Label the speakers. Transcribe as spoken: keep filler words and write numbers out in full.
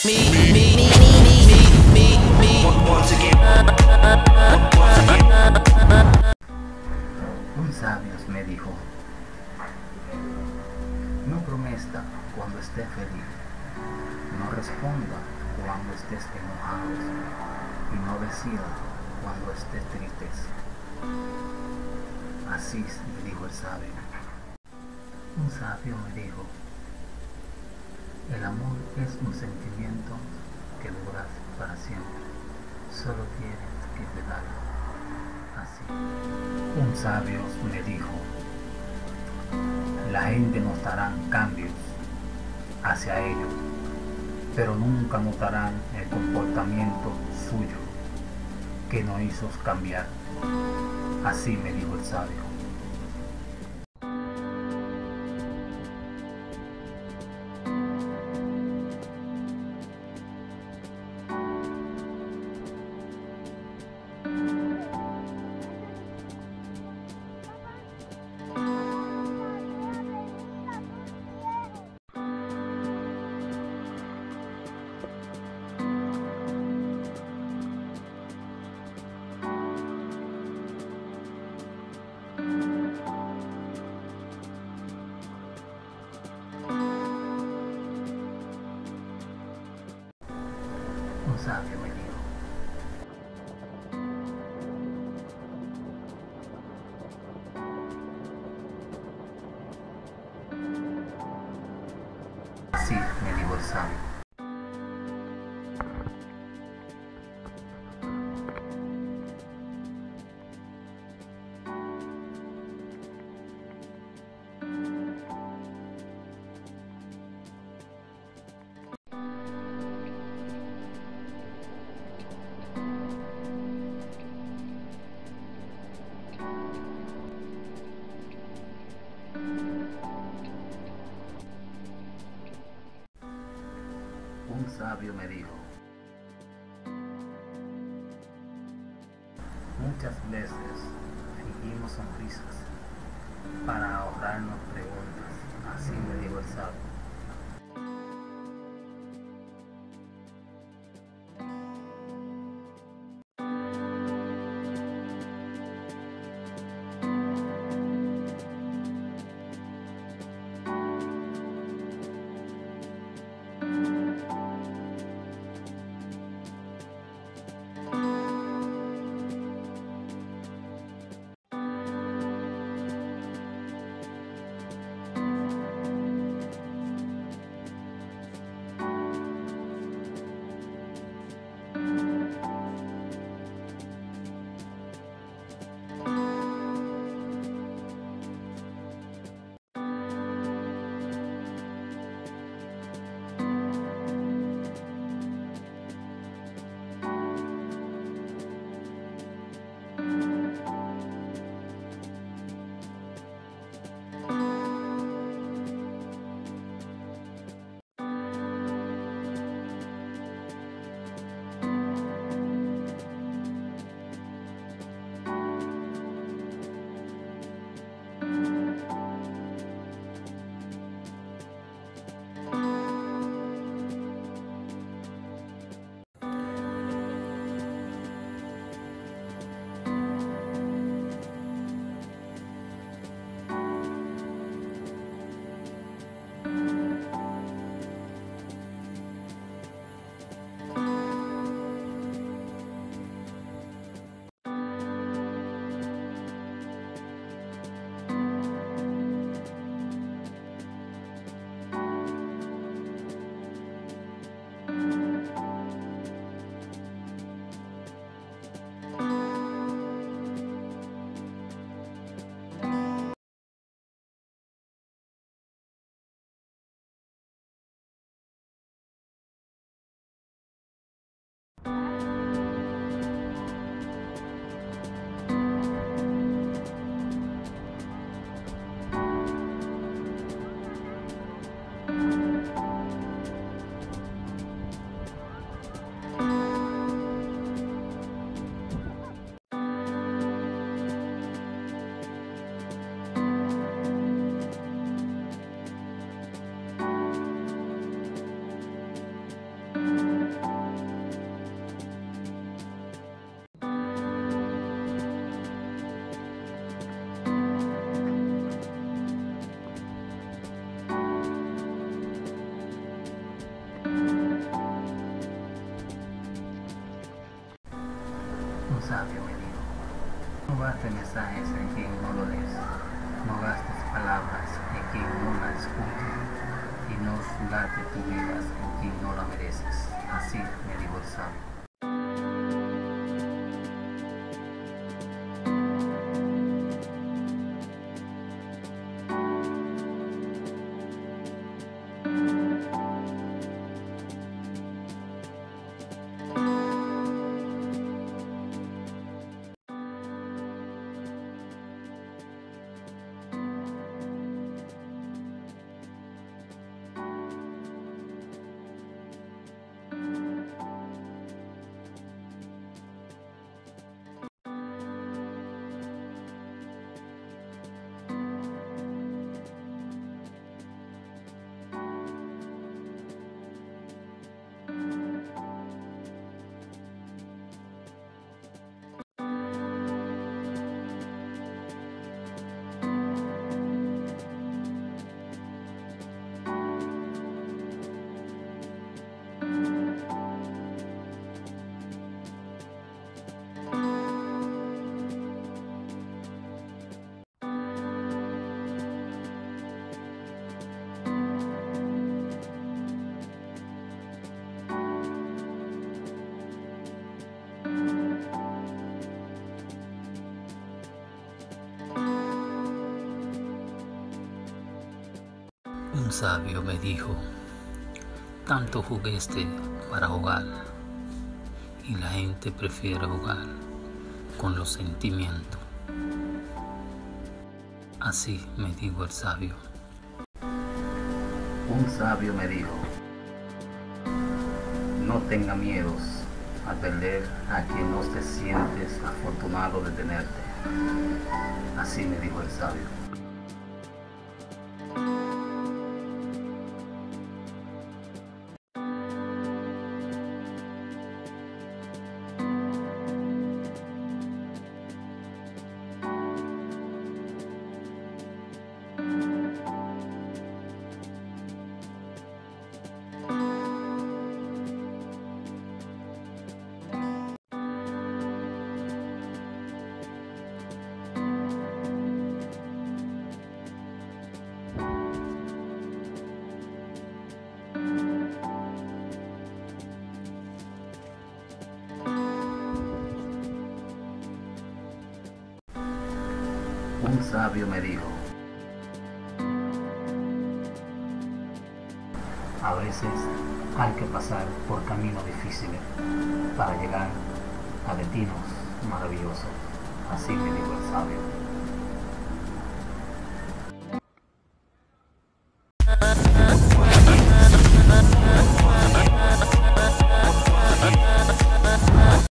Speaker 1: me, me, me, me, me, me. Once again, once again.
Speaker 2: Un sabio me dijo: no prometa cuando estés feliz, no responda cuando estés enojado y no decida cuando estés triste. Así me dijo el sabio. Un sabio me dijo: el amor es un sentimiento que dura para siempre, solo tienes que cuidarlo. Así. Un sabio me dijo: la gente notará cambios hacia ellos, pero nunca notarán el comportamiento suyo que no hizo cambiar. Así me dijo el sabio. Un sabio me dijo: así me dijo el sabio. Un sabio me dijo: muchas veces fingimos sonrisas para ahorrarnos preguntas. Así me dijo el sabio. sabio me dijo, no gastes mensajes en quien no lo lees, no gastes palabras en quien no las escucha y no gastes tu vida en quien no la mereces. Así me dijo el sabio. Un sabio me dijo, tanto juguete para jugar y la gente prefiere jugar con los sentimientos. Así me dijo el sabio. Un sabio me dijo, no tenga miedos a perder a quien no te sientes afortunado de tenerte. Así me dijo el sabio. Un sabio me dijo, a veces hay que pasar por caminos difíciles para llegar a destinos maravillosos. Así me dijo el sabio.